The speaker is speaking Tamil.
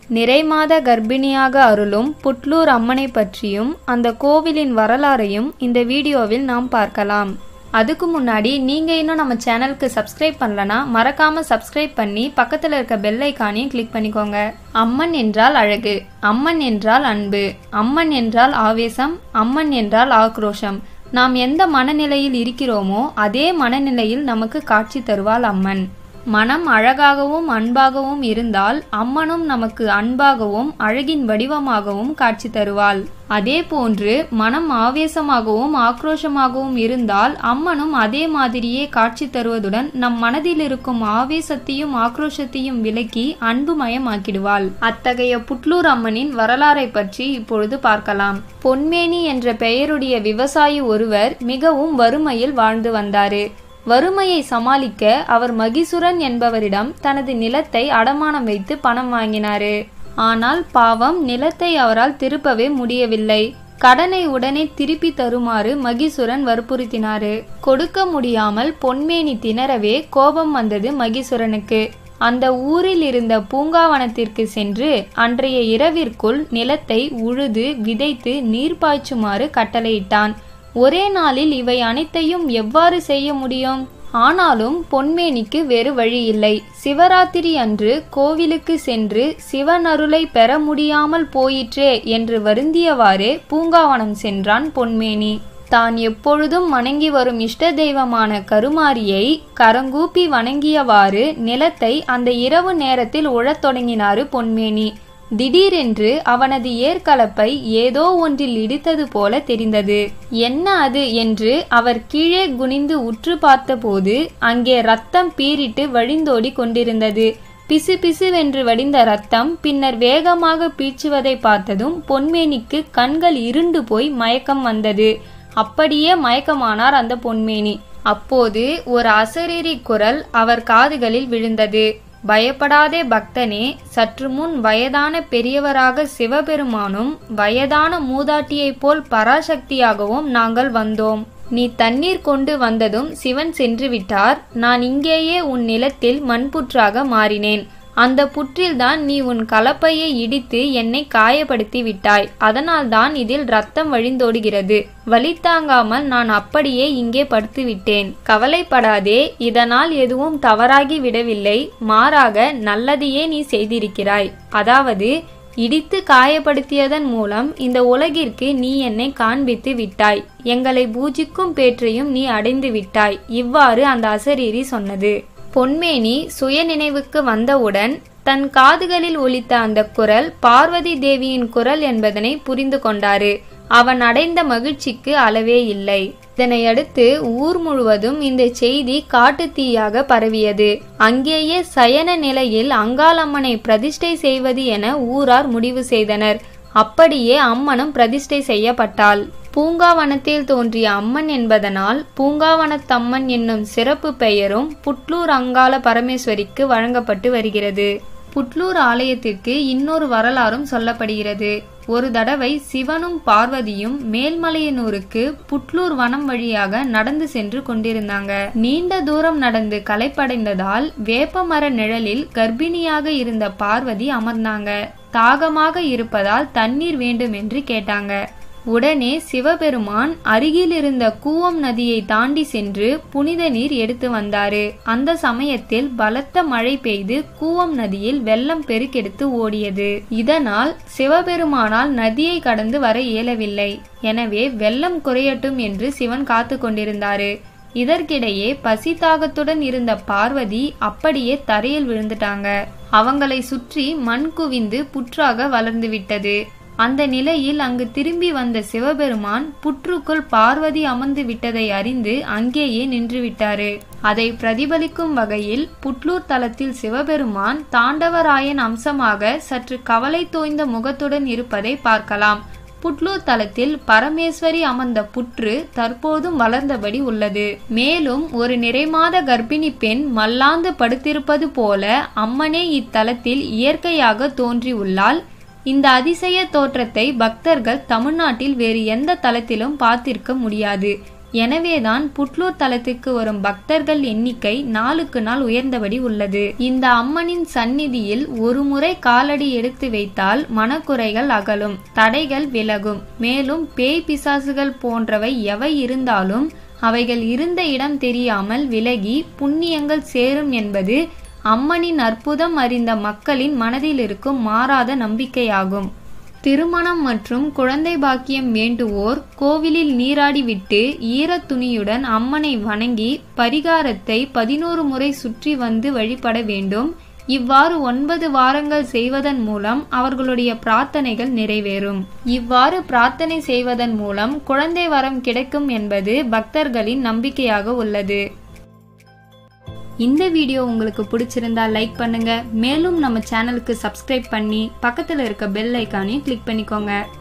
நிறைமாத கர்ப்பிணியாக அருளும் புட்லூர் அம்மனை பற்றியும் அந்த கோவிலின் வரலாறையும் இந்த வீடியோவில் நாம் பார்க்கலாம். அதுக்கு முன்னாடி நீங்க இன்னும் நம்ம சேனலுக்கு சப்ஸ்கிரைப் பண்ணலனா மறக்காம சப்ஸ்கிரைப் பண்ணி பக்கத்துல இருக்க பெல் ஐகானையும் கிளிக் பண்ணிக்கோங்க. அம்மன் என்றால் அழகு, அம்மன் என்றால் அன்பு, அம்மன் என்றால் ஆவேசம், அம்மன் என்றால் ஆக்ரோஷம். நாம் எந்த மனநிலையில் இருக்கிறோமோ அதே மனநிலையில் நமக்கு காட்சி தருவாள் அம்மன். மனம் அழகாகவும் அன்பாகவும் இருந்தால் அம்மனும் நமக்கு அன்பாகவும் அழகின் வடிவமாகவும் காட்சி தருவாள். அதே போன்று மனம் ஆவேசமாகவும் ஆக்ரோஷமாகவும் இருந்தால் அம்மனும் அதே மாதிரியே காட்சி தருவதுடன் நம் மனதில் இருக்கும் ஆவேசத்தையும் ஆக்ரோஷத்தையும் விலக்கி அன்புமயமாக்கிடுவாள். அத்தகைய புட்லூர் அம்மனின் வரலாறை பற்றி இப்பொழுது பார்க்கலாம். பொன்மேனி என்ற பெயருடைய விவசாயி ஒருவர் மிகவும் வறுமையில் வாழ்ந்து வந்தாரு. வறுமையை சமாளிக்க அவர் மகிசுரன் என்பவரிடம் தனது நிலத்தை அடமானம் வைத்து பணம் வாங்கினாரு. ஆனால் பாவம், நிலத்தை அவரால் திருப்பவே முடியவில்லை. கடனை உடனே திருப்பி தருமாறு மகிசுரன் வற்புறுத்தினாரு. கொடுக்க முடியாமல் பொன்மேனி திணறவே கோபம் வந்தது மகிசுரனுக்கு. அந்த ஊரில் இருந்த பூங்காவனத்திற்கு சென்று அன்றைய இரவிற்குள் நிலத்தை உழுது விதைத்து நீர் பாய்ச்சுமாறு கட்டளையிட்டான். ஒரே நாளில் இவை அனைத்தையும் எவ்வாறு செய்ய முடியும்? ஆனாலும் பொன்மேனிக்கு வேறு வழி இல்லை. சிவராத்திரி அன்று கோவிலுக்கு சென்று சிவன் அருளை பெற முடியாமல் போயிற்றே என்று வருந்தியவாறே பூங்காவனம் சென்றான் பொன்மேனி. தான் எப்பொழுதும் வணங்கி வரும் இஷ்ட தெய்வமான கருமாரியை கரங்கூப்பி வணங்கியவாறு நிலத்தை அந்த இரவு நேரத்தில் உழத் தொடங்கினாரு பொன்மேனி. திடீரென்று அவனது ஏற்கலப்பை ஏதோ ஒன்றில் இடித்தது போல தெரிந்தது. என்ன அது என்று அவர் கீழே குனிந்து உற்று பார்த்தபோது அங்கே ரத்தம் பீரிட்டு வழிந்தோடி கொண்டிருந்தது. பிசு பிசுவென்று வடிந்த ரத்தம் பின்னர் வேகமாக பீச்சுவதை பார்த்ததும் பொன்மேனிக்கு கண்கள் இருண்டு போய் மயக்கம் வந்தது. அப்படியே மயக்கமானார் அந்த பொன்மேனி. அப்போது ஒரு அசரீரி குரல் அவர் காதுகளில் விழுந்தது. பயப்படாதே பக்தனே, சற்று முன் வயதான பெரியவராக சிவபெருமானும் வயதான மூதாட்டியைப் போல் பராசக்தியாகவும் நாங்கள் வந்தோம். நீ தண்ணீர் கொண்டு வந்ததும் சிவன் சென்று விட்டார். நான் இங்கேயே உன் நிலத்தில் மண்புற்றாக மாறினேன். அந்த புற்றில்தான் நீ உன் கலப்பையை இடித்து என்னை காயப்படுத்தி விட்டாய். அதனால்தான் இதில் ரத்தம் வழிந்தோடுகிறது. வலி தாங்காமல் நான் அப்படியே இங்கே படுத்து விட்டேன். கவலைப்படாதே, இதனால் எதுவும் தவறாகி விடவில்லை. மாறாக நல்லதையே நீ செய்திருக்கிறாய். அதாவது இடித்து காயப்படுத்தியதன் மூலம் இந்த உலகிற்கு நீ என்னை காண்பித்து விட்டாய். எங்களை பூஜிக்கும் பேற்றையும் நீ அடைந்து விட்டாய். இவ்வாறு அந்த அசரீரி சொன்னது. பொன்மேனி சுய நினைவுக்கு வந்தவுடன் தன் காதுகளில் ஒலித்த அந்த குரல் பார்வதி தேவியின் குரல் என்பதனை புரிந்து கொண்டாரு. அவன் அடைந்த மகிழ்ச்சிக்கு அளவே இல்லை. இதனையடுத்து ஊர் முழுவதும் இந்த செய்தி காட்டுத்தீயாக பரவியது. அங்கேயே சயன நிலையில் அங்காளம்மனை பிரதிஷ்டை செய்வது என ஊரார் முடிவு செய்தனர். அப்படியே அம்மனும் பிரதிஷ்டை செய்யப்பட்டாள். பூங்காவனத்தில் தோன்றிய அம்மன் என்பதனால் பூங்காவனத்தம்மன் என்னும் சிறப்பு பெயரும் புட்லூர் அங்காள பரமேஸ்வரிக்கு வழங்கப்பட்டு வருகிறது. புட்லூர் ஆலயத்திற்கு இன்னொரு வரலாறும் சொல்லப்படுகிறது. ஒரு தடவை சிவனும் பார்வதியும் மேல்மலையனூருக்கு புட்லூர் வனம் வழியாக நடந்து சென்று கொண்டிருந்தாங்க. நீண்ட தூரம் நடந்து களைப்படைந்ததால் வேப்பமர நிழலில் கர்ப்பிணியாக இருந்த பார்வதி அமர்ந்தாங்க. தாகமாக இருப்பதால் தண்ணீர் வேண்டும் என்று கேட்டாங்க. உடனே சிவபெருமான் அருகில் இருந்த கூவம் நதியை தாண்டி சென்று புனித நீர் எடுத்து வந்தாரு. அந்த சமயத்தில் பலத்த மழை பெய்து கூவம் நதியில் வெள்ளம் பெருக்கெடுத்து ஓடியது. இதனால் சிவபெருமானால் நதியை கடந்து வர இயலவில்லை. எனவே வெள்ளம் குறையட்டும் என்று சிவன் காத்து கொண்டிருந்தாரு. இதற்கிடையே பசி தாகத்துடன் இருந்த பார்வதி அப்படியே தரையில் விழுந்துட்டாங்க. அவங்களை சுற்றி மண் குவிந்து புற்றாக வளர்ந்து விட்டது. அந்த நிலையில் அங்கு திரும்பி வந்த சிவபெருமான் புற்றுக்குள் பார்வதி அமர்ந்து விட்டதை அறிந்து அங்கேயே நின்று விட்டாரு. அதை பிரதிபலிக்கும் வகையில் புட்லூர் தலத்தில் சிவபெருமான் தாண்டவராயன் அம்சமாக சற்று கவலை தோய்ந்த முகத்துடன் இருப்பதை பார்க்கலாம். புட்லூர் தலத்தில் பரமேஸ்வரி அமர்ந்த புற்று தற்போதும் வளர்ந்தபடி உள்ளது. மேலும் ஒரு நிறைமாத கர்ப்பிணி பெண் மல்லாந்து படுத்திருப்பது போல அம்மனே இத்தலத்தில் இயற்கையாக தோன்றி உள்ளாள். இந்த அதிசய தோற்றத்தை பக்தர்கள் தமிழ்நாட்டில் வேறு எந்த தலத்திலும் பார்த்திருக்க முடியாது. எனவேதான் புட்லூர் தலத்திற்கு வரும் பக்தர்கள் எண்ணிக்கை நாளுக்கு நாள் உயர்ந்தபடி உள்ளது. இந்த அம்மனின் சந்நிதியில் ஒரு முறை காலடி எடுத்து வைத்தால் மனக்குறைகள் அகலும், தடைகள் விலகும். மேலும் பேய் பிசாசுகள் போன்றவை எவை இருந்தாலும் அவைகள் இருந்த இடம் தெரியாமல் விலகி புண்ணியங்கள் சேரும் என்பது அம்மனின் அற்புதம் அறிந்த மக்களின் மனதில் இருக்கும் மாறாத நம்பிக்கையாகும். திருமணம் மற்றும் குழந்தை பாக்கியம் வேண்டுவோர் கோவிலில் நீராடிவிட்டு ஈரத் துணியுடன் அம்மனை வணங்கி பரிகாரத்தை 11 முறை சுற்றி வந்து வழிபட வேண்டும். இவ்வாறு 9 வாரங்கள் செய்வதன் மூலம் அவர்களுடைய பிரார்த்தனைகள் நிறைவேறும். இவ்வாறு பிரார்த்தனை செய்வதன் மூலம் குழந்தை வரம் கிடைக்கும் என்பது பக்தர்களின் நம்பிக்கையாக உள்ளது. இந்த வீடியோ உங்களுக்கு பிடிச்சிருந்தா லைக் பண்ணுங்க. மேலும் நம்ம சேனலுக்கு சப்ஸ்கிரைப் பண்ணி பக்கத்தில் இருக்க பெல் ஐக்கானையும் கிளிக் பண்ணிக்கோங்க.